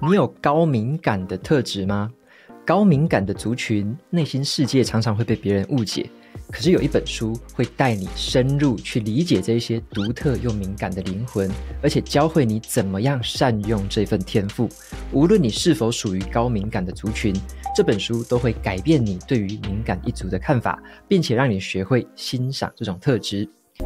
你有高敏感的特质吗？高敏感的族群内心世界常常会被别人误解，可是有一本书会带你深入去理解这些独特又敏感的灵魂，而且教会你怎么样善用这份天赋。无论你是否属于高敏感的族群，这本书都会改变你对于敏感一族的看法，并且让你学会欣赏这种特质。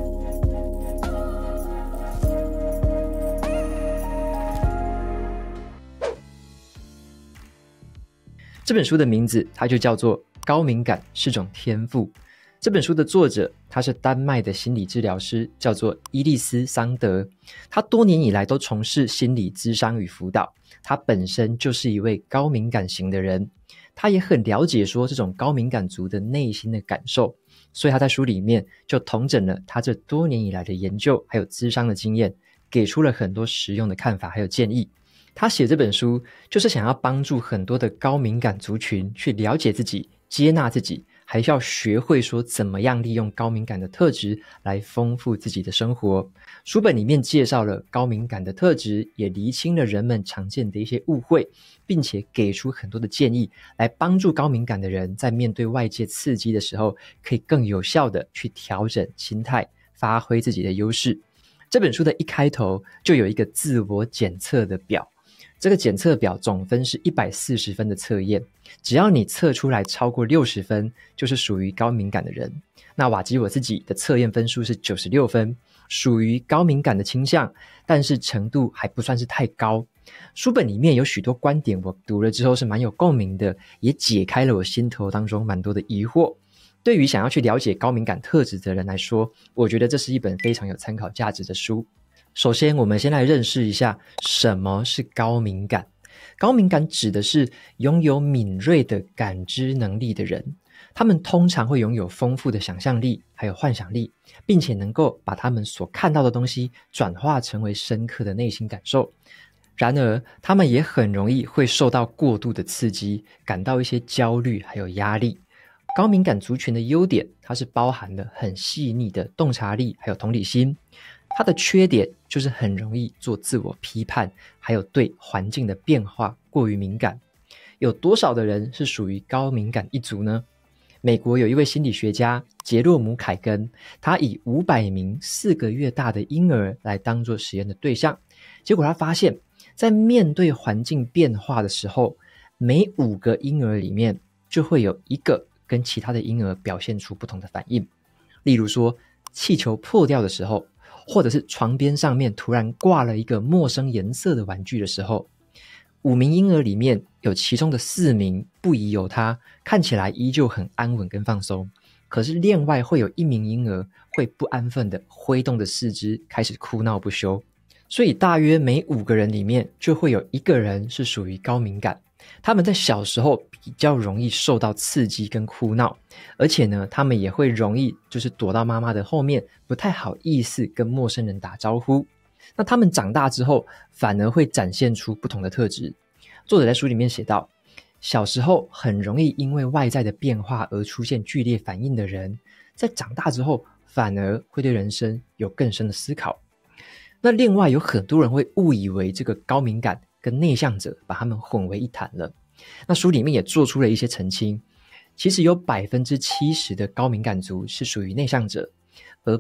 这本书的名字它就叫做《高敏感是种天赋》。这本书的作者他是丹麦的心理治疗师，叫做伊丽丝·桑德。他多年以来都从事心理咨商与辅导，他本身就是一位高敏感型的人，他也很了解说这种高敏感族的内心的感受，所以他在书里面就统整了他这多年以来的研究还有咨商的经验，给出了很多实用的看法还有建议。他写这本书就是想要帮助很多的高敏感族群去了解自己，接纳自己，还要学会说怎么样利用高敏感的特质来丰富自己的生活。书本里面介绍了高敏感的特质，也厘清了人们常见的一些误会，并且给出很多的建议，来帮助高敏感的人在面对外界刺激的时候，可以更有效的去调整心态，发挥自己的优势。这本书的一开头就有一个自我检测的表，这个检测表总分是140分的测验，只要你测出来超过60分，就是属于高敏感的人。那瓦基我自己的测验分数是96分，属于高敏感的倾向，但是程度还不算是太高。书本里面有许多观点我读了之后是蛮有共鸣的，也解开了我心头当中蛮多的疑惑。对于想要去了解高敏感特质的人来说，我觉得这是一本非常有参考价值的书。首先我们先来认识一下什么是高敏感。高敏感指的是拥有敏锐的感知能力的人，他们通常会拥有丰富的想象力还有幻想力，并且能够把他们所看到的东西转化成为深刻的内心感受。然而他们也很容易会受到过度的刺激，感到一些焦虑还有压力。高敏感族群的优点，它是包含了很细腻的洞察力还有同理心，它的缺点就是很容易做自我批判，还有对环境的变化过于敏感。有多少的人是属于高敏感一族呢？美国有一位心理学家杰洛姆·凯根，他以500名4个月大的婴儿来当作实验的对象，结果他发现在面对环境变化的时候，每5个婴儿里面就会有1个跟其他的婴儿表现出不同的反应。例如说气球破掉的时候，或者是床边上面突然挂了一个陌生颜色的玩具的时候，5名婴儿里面有其中的4名不疑有他，看起来依旧很安稳跟放松，可是另外会有1名婴儿会不安分的挥动着四肢，开始哭闹不休。所以大约每5个人里面就会有1个人是属于高敏感，他们在小时候比较容易受到刺激跟哭闹，而且呢他们也会容易就是躲到妈妈的后面，不太好意思跟陌生人打招呼。那他们长大之后反而会展现出不同的特质。作者在书里面写到，小时候很容易因为外在的变化而出现剧烈反应的人，在长大之后反而会对人生有更深的思考。那另外有很多人会误以为这个高敏感跟内向者把他们混为一谈了。那书里面也做出了一些澄清，其实有 70% 的高敏感族是属于内向者，而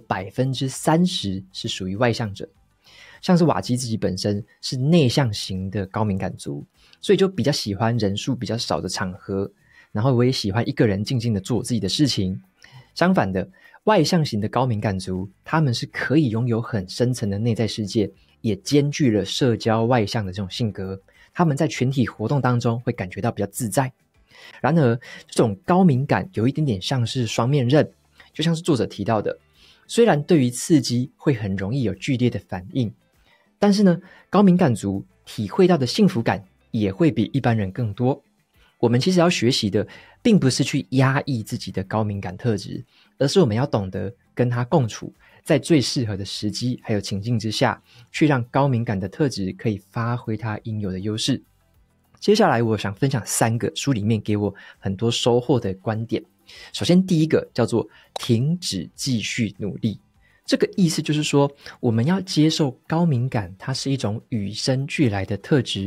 30% 是属于外向者。像是瓦基自己本身是内向型的高敏感族，所以就比较喜欢人数比较少的场合，然后我也喜欢一个人静静的做我自己的事情。相反的，外向型的高敏感族，他们是可以拥有很深层的内在世界，也兼具了社交外向的这种性格，他们在群体活动当中会感觉到比较自在。然而这种高敏感有一点点像是双面刃，就像是作者提到的，虽然对于刺激会很容易有剧烈的反应，但是呢高敏感族体会到的幸福感也会比一般人更多。我们其实要学习的并不是去压抑自己的高敏感特质，而是我们要懂得跟它共处，在最适合的时机还有情境之下，去让高敏感的特质可以发挥它应有的优势。接下来我想分享3个书里面给我很多收获的观点。首先第一个叫做停止继续努力。这个意思就是说，我们要接受高敏感它是一种与生俱来的特质，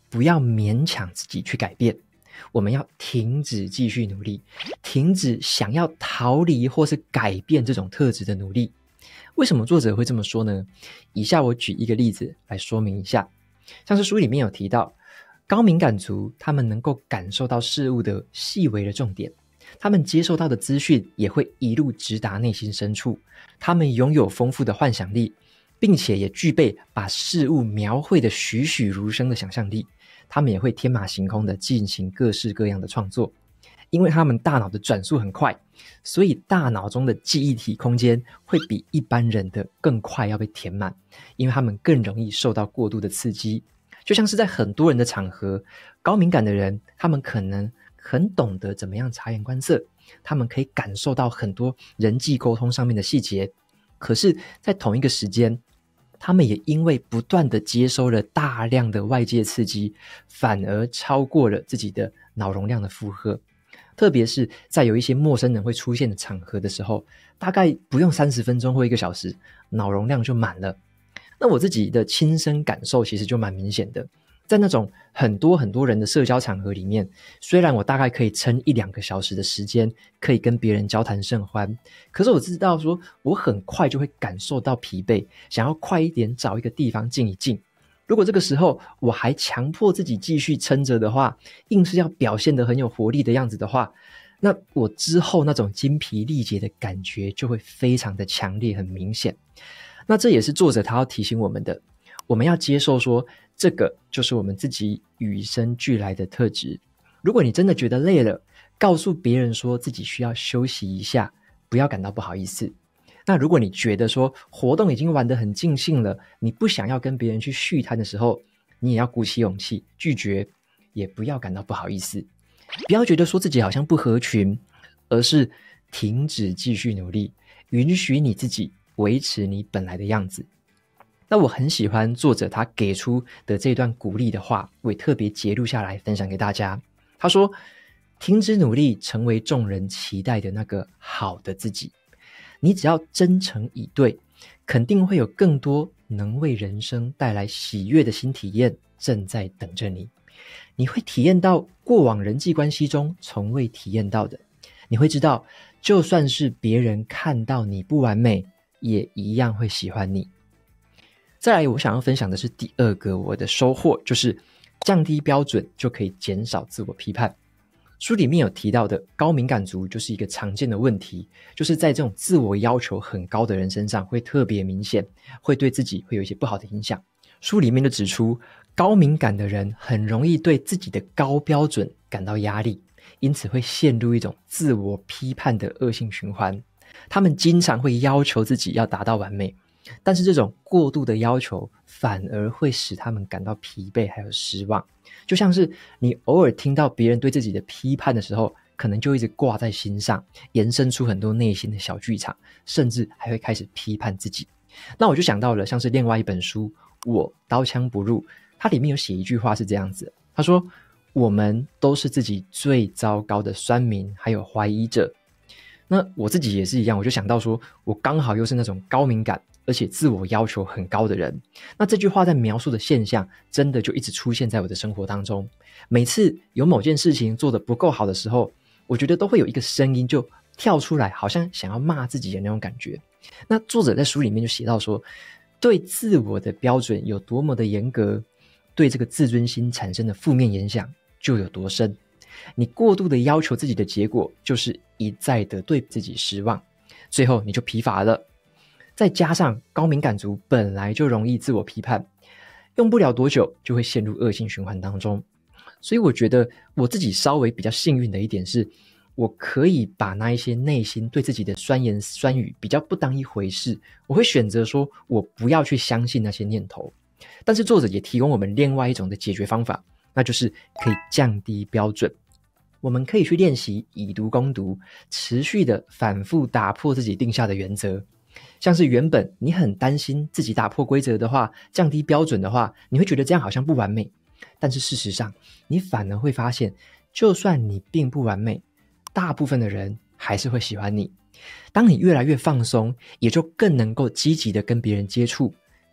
不要勉强自己去改变，我们要停止继续努力，停止想要逃离或是改变这种特质的努力。为什么作者会这么说呢？以下我举一个例子来说明一下。像是书里面有提到，高敏感族他们能够感受到事物的细微的重点，他们接受到的资讯也会一路直达内心深处，他们拥有丰富的幻想力，并且也具备把事物描绘的栩栩如生的想象力，他们也会天马行空的进行各式各样的创作。因为他们大脑的转速很快，所以大脑中的记忆体空间会比一般人的更快要被填满，因为他们更容易受到过度的刺激。就像是在很多人的场合，高敏感的人他们可能很懂得怎么样察言观色，他们可以感受到很多人际沟通上面的细节，可是在同一个时间，他们也因为不断的接收了大量的外界刺激，反而超过了自己的脑容量的负荷。特别是在有一些陌生人会出现的场合的时候，大概不用30分钟或1个小时，脑容量就满了。那我自己的亲身感受其实就蛮明显的，在那种很多人的社交场合里面，虽然我大概可以撑1-2个小时的时间，可以跟别人交谈甚欢，可是我知道说我很快就会感受到疲惫，想要快一点找一个地方静一静。如果这个时候我还强迫自己继续撑着的话，硬是要表现得很有活力的样子的话，那我之后那种精疲力竭的感觉就会非常的强烈，很明显。那这也是作者他要提醒我们的，我们要接受说这个就是我们自己与生俱来的特质。如果你真的觉得累了，告诉别人说自己需要休息一下，不要感到不好意思。那如果你觉得说活动已经玩得很尽兴了，你不想要跟别人去续谈的时候，你也要鼓起勇气拒绝，也不要感到不好意思。不要觉得说自己好像不合群，而是停止继续努力，允许你自己维持你本来的样子。那我很喜欢作者他给出的这段鼓励的话，我也特别截录下来分享给大家。他说，停止努力，成为众人期待的那个好的自己。你只要真诚以对，肯定会有更多能为人生带来喜悦的新体验正在等着你。你会体验到过往人际关系中从未体验到的，你会知道就算是别人看到你不完美，也一样会喜欢你。再来我想要分享的是第2个我的收获，就是降低标准就可以减少自我批判。书里面有提到的高敏感族就是一个常见的问题，就是在这种自我要求很高的人身上会特别明显，会对自己会有一些不好的影响。书里面就指出，高敏感的人很容易对自己的高标准感到压力，因此会陷入一种自我批判的恶性循环。他们经常会要求自己要达到完美，但是这种过度的要求反而会使他们感到疲惫还有失望。就像是你偶尔听到别人对自己的批判的时候，可能就一直挂在心上，延伸出很多内心的小剧场，甚至还会开始批判自己。那我就想到了像是另外一本书我刀枪不入，它里面有写一句话是这样子，他说，我们都是自己最糟糕的酸民还有怀疑者。那我自己也是一样，我就想到说我刚好又是那种高敏感而且自我要求很高的人，那这句话在描述的现象真的就一直出现在我的生活当中。每次有某件事情做得不够好的时候，我觉得都会有一个声音就跳出来，好像想要骂自己的那种感觉。那作者在书里面就写到说，对自我的标准有多么的严格，对这个自尊心产生的负面影响就有多深。你过度的要求自己的结果，就是一再的对自己失望，最后你就疲乏了。再加上高敏感族本来就容易自我批判，用不了多久就会陷入恶性循环当中。所以我觉得我自己稍微比较幸运的一点是，我可以把那一些内心对自己的酸言酸语比较不当一回事，我会选择说我不要去相信那些念头。但是作者也提供我们另外一种的解决方法，那就是可以降低标准。我们可以去练习以毒攻毒，持续的反复打破自己定下的原则。像是原本你很担心自己打破规则的话，降低标准的话，你会觉得这样好像不完美。但是事实上，你反而会发现，就算你并不完美，大部分的人还是会喜欢你。当你越来越放松，也就更能够积极的跟别人接触，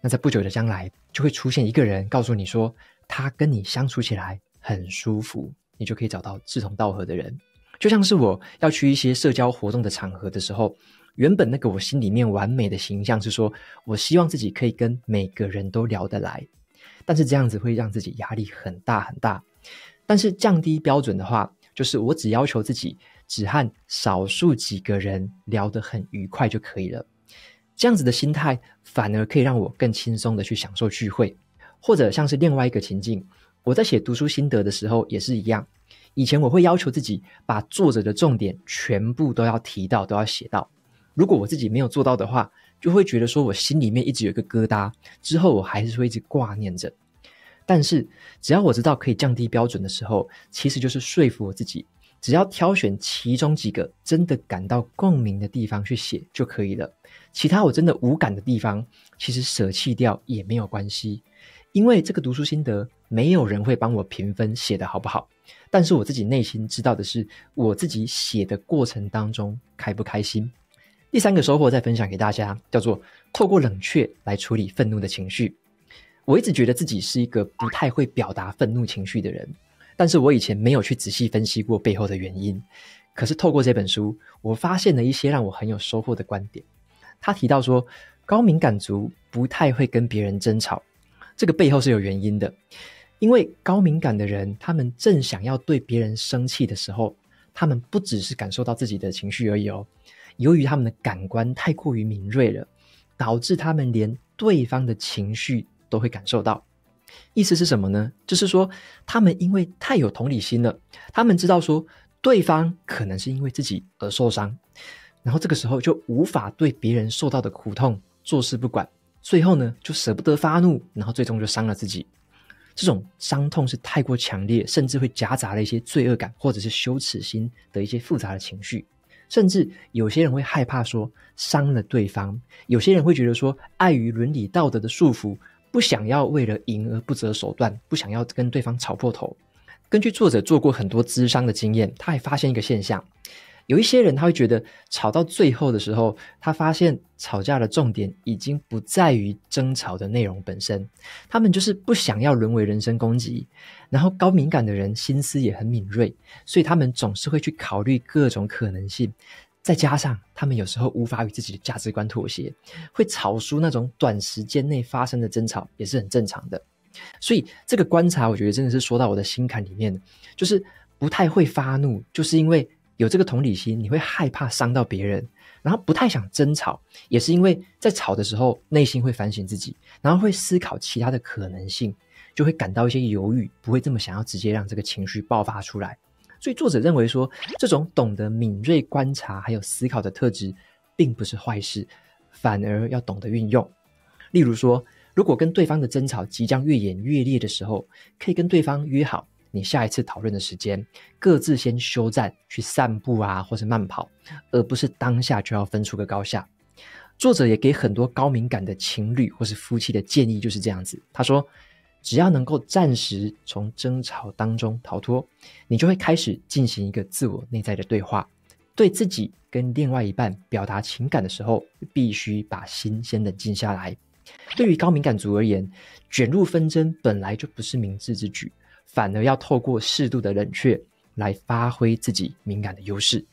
那在不久的将来就会出现一个人告诉你说他跟你相处起来很舒服，你就可以找到志同道合的人。就像是我要去一些社交活动的场合的时候，原本那个我心里面完美的形象是说我希望自己可以跟每个人都聊得来，但是这样子会让自己压力很大很大。但是降低标准的话，就是我只要求自己只和少数几个人聊得很愉快就可以了。这样子的心态反而可以让我更轻松的去享受聚会。或者像是另外一个情境，我在写读书心得的时候也是一样，以前我会要求自己把作者的重点全部都要提到，都要写到。如果我自己没有做到的话，就会觉得说我心里面一直有一个疙瘩，之后我还是会一直挂念着。但是只要我知道可以降低标准的时候，其实就是说服我自己，只要挑选其中几个真的感到共鸣的地方去写就可以了。其他我真的无感的地方，其实舍弃掉也没有关系。因为这个读书心得没有人会帮我评分写得好不好，但是我自己内心知道的是我自己写的过程当中开不开心。第三个收获再分享给大家，叫做透过冷却来处理愤怒的情绪。我一直觉得自己是一个不太会表达愤怒情绪的人，但是我以前没有去仔细分析过背后的原因。可是透过这本书，我发现了一些让我很有收获的观点。他提到说，高敏感族不太会跟别人争吵，这个背后是有原因的。因为高敏感的人，他们正想要对别人生气的时候，他们不只是感受到自己的情绪而已哦。由于他们的感官太过于敏锐了，导致他们连对方的情绪都会感受到。意思是什么呢？就是说他们因为太有同理心了，他们知道说对方可能是因为自己而受伤，然后这个时候就无法对别人受到的苦痛坐视不管，最后呢就舍不得发怒，然后最终就伤了自己。这种伤痛是太过强烈，甚至会夹杂了一些罪恶感或者是羞耻心的一些复杂的情绪。甚至有些人会害怕说伤了对方，有些人会觉得说碍于伦理道德的束缚，不想要为了赢而不择手段，不想要跟对方吵破头。根据作者做过很多咨商的经验，他还发现一个现象，有一些人他会觉得吵到最后的时候，他发现吵架的重点已经不在于争吵的内容本身，他们就是不想要沦为人身攻击。然后高敏感的人心思也很敏锐，所以他们总是会去考虑各种可能性，再加上他们有时候无法与自己的价值观妥协，会吵输那种短时间内发生的争吵也是很正常的。所以这个观察我觉得真的是说到我的心坎里面，就是不太会发怒，就是因为有这个同理心，你会害怕伤到别人，然后不太想争吵，也是因为在吵的时候内心会反省自己，然后会思考其他的可能性，就会感到一些犹豫，不会这么想要直接让这个情绪爆发出来。所以作者认为说，这种懂得敏锐观察还有思考的特质并不是坏事，反而要懂得运用。例如说，如果跟对方的争吵即将越演越烈的时候，可以跟对方约好你下一次讨论的时间，各自先休战，去散步啊，或是慢跑，而不是当下就要分出个高下。作者也给很多高敏感的情侣或是夫妻的建议就是这样子，他说只要能够暂时从争吵当中逃脱，你就会开始进行一个自我内在的对话，对自己跟另外一半表达情感的时候，必须把心先冷静下来。对于高敏感族而言，卷入纷争本来就不是明智之举，反而要透过适度的冷却来发挥自己敏感的优势。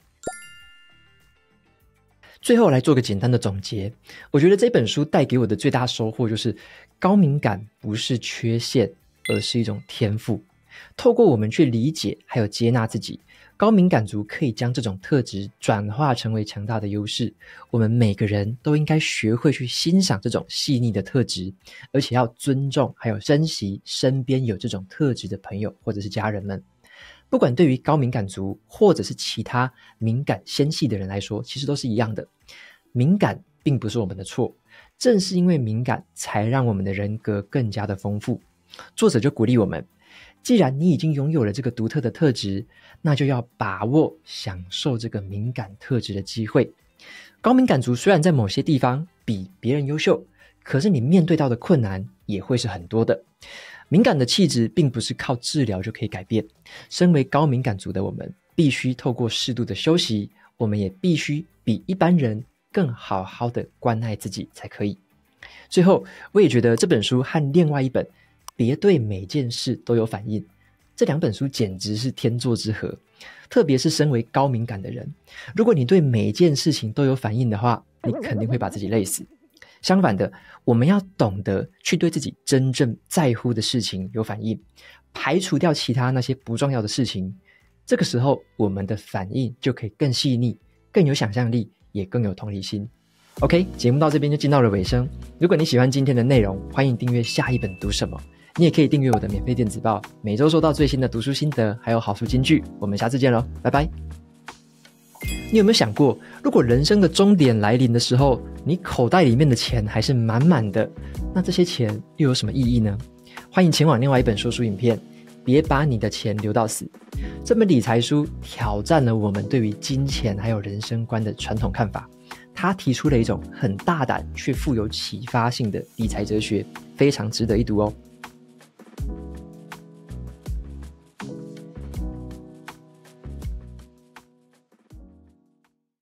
最后来做个简单的总结，我觉得这本书带给我的最大收获就是高敏感不是缺陷，而是一种天赋。透过我们去理解还有接纳自己，高敏感族可以将这种特质转化成为强大的优势。我们每个人都应该学会去欣赏这种细腻的特质，而且要尊重还有珍惜身边有这种特质的朋友或者是家人们。不管对于高敏感族或者是其他敏感纤细的人来说，其实都是一样的。敏感并不是我们的错，正是因为敏感才让我们的人格更加的丰富。作者就鼓励我们，既然你已经拥有了这个独特的特质，那就要把握享受这个敏感特质的机会。高敏感族虽然在某些地方比别人优秀，可是你面对到的困难也会是很多的。敏感的气质并不是靠治疗就可以改变，身为高敏感族的我们，必须透过适度的休息，我们也必须比一般人更好好的关爱自己才可以。 最后，我也觉得这本书和另外一本《别对每件事都有反应》，这2本书简直是天作之合。特别是身为高敏感的人，如果你对每件事情都有反应的话，你肯定会把自己累死。相反的，我们要懂得去对自己真正在乎的事情有反应，排除掉其他那些不重要的事情。这个时候，我们的反应就可以更细腻，更有想象力，也更有同理心。OK， 节目到这边就进到了尾声。如果你喜欢今天的内容，欢迎订阅下一本读什么。你也可以订阅我的免费电子报，每周收到最新的读书心得，还有好书金句。我们下次见咯，拜拜。你有没有想过，如果人生的终点来临的时候，你口袋里面的钱还是满满的，那这些钱又有什么意义呢？欢迎前往另外一本说书影片，别把你的钱留到死。这本理财书挑战了我们对于金钱还有人生观的传统看法，他提出了一种很大胆却富有启发性的理财哲学，非常值得一读哦。